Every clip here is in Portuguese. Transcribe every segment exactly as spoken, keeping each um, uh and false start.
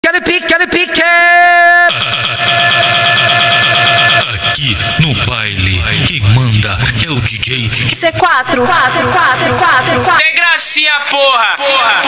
no pique, no pique. Aqui no baile, quem manda é o D J C quatro, quatro, quatro, quatro, quatro. Tem gracinha, porra, porra,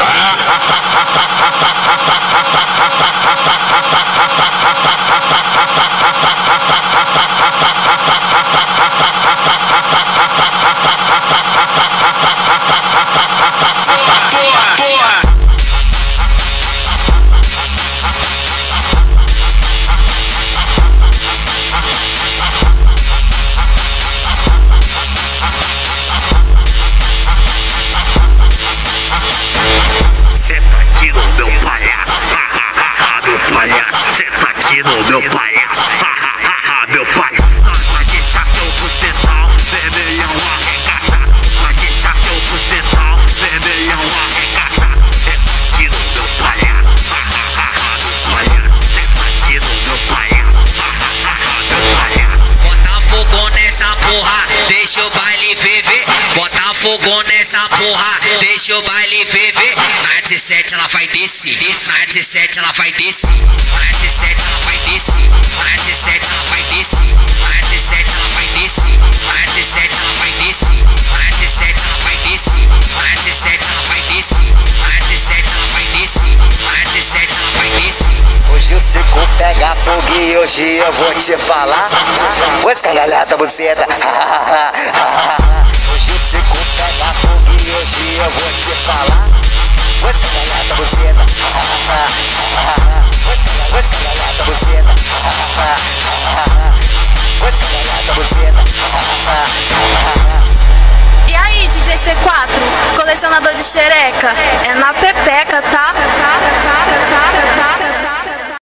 meu palhaço, meu palhaço. Vai deixar teu bucetão vermelhão arregaçar. Vai deixar teu bucetão vermelhão arregaçar. Senta aqui no meu palhaço, meu palhaço. Senta aqui no meu palhaço, meu palhaço. Bota fogo nessa porra, deixa o baile ferver. Bota fogo nessa porra, deixa o baile ferver. Na dezessete ela vai descer, na dezessete ela vai descer, na dezessete ela vai descer, na dezessete ela vai descer, na dezessete ela vai descer, na dezessete ela vai descer, na dezessete ela vai descer, na dezessete ela vai descer, na dezessete ela vai descer, na dezessete ela vai descer. Hoje o circo pega fogo e hoje eu vou te falar. Vou escangalhar tua buceta. Hoje o circo pega fogo e hoje eu vou te falar. Vou escangalhar tua buceta. Vou escangalhar tua buceta. Vou escangalhar tua buceta. E aí, D J C quatro, colecionador de xereca? É na pepeca, tá? Tá, tá, tá, tá.